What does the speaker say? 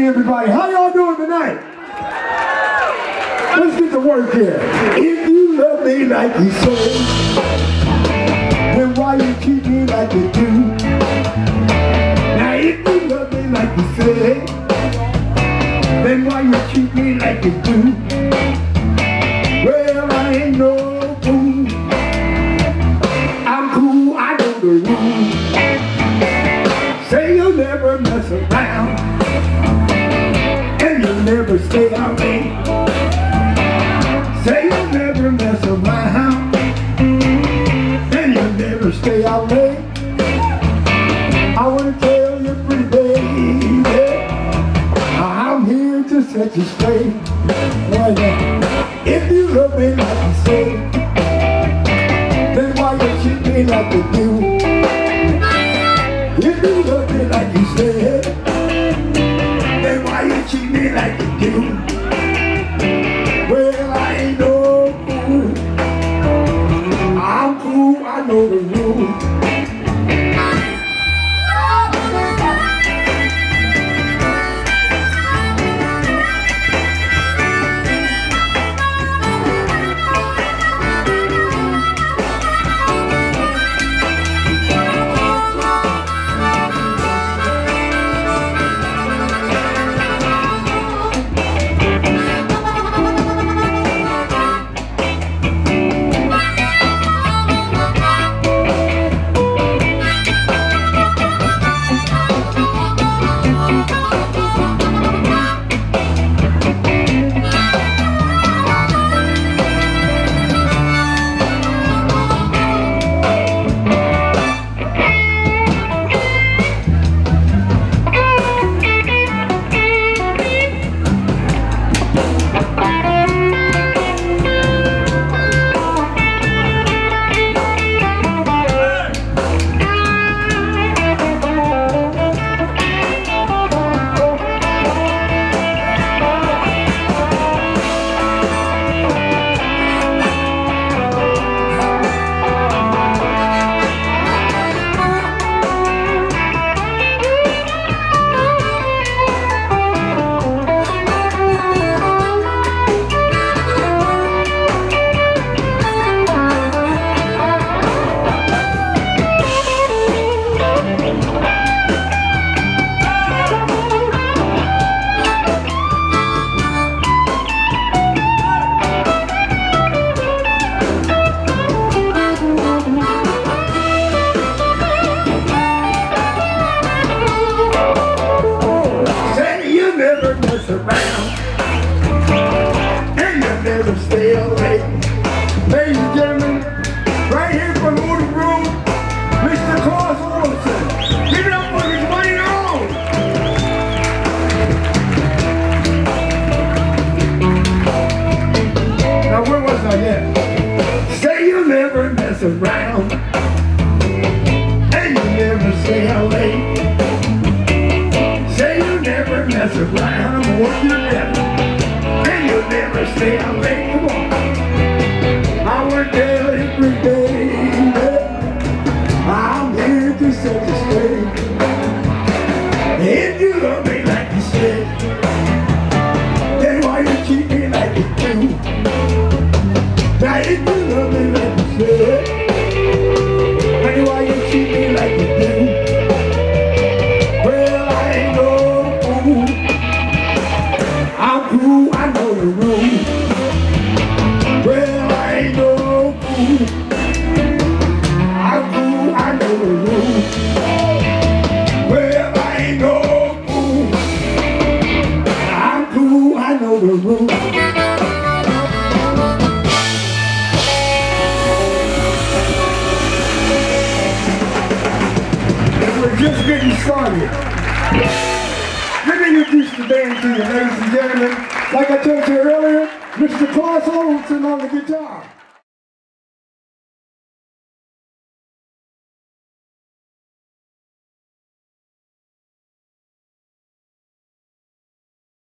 everybody. How y'all doing tonight? Let's get to work here. If you love me like you say, then why you treat me like you do? Now if you love me like you say, then why you treat me like you do? Well, I ain't no fool. I'm cool, I know the rules. Say you'll never mess around, and you'll never stay out late. Say you'll never mess around, and you'll never stay out late. I wanna tell you, pretty baby, I'm here to set you straight. If you love me like you say, then why you treat me like you do? If you love me like you say, then why you treat me like you do? Well, I ain't no fool. I'm cool, I know the rules. Around, and you'll never stay away. Ladies and gentlemen, right here from the Woody Room, Mr. Claus Olson. Give it up for his money on. Now where was I at? Say you'll never mess around, and you'll never stay out late. Say you'll never mess around. What you never, and you'll never stay out late. Come on. I wanna tell every day, I'm here to set you straight. If you love me like you said, then why you treat me like you do? Now if you love me like you said, then why you treat me like you do? Well, I ain't no fool. I'm cool, I know the rules. Well, I ain't no fool. I'm cool, I know the rules. Well, I ain't no fool. I'm cool, I know the rules. And we're just getting started. Let me introduce the band to you, ladies and gentlemen. Like I told you earlier, Mr. Claus Olson on the guitar.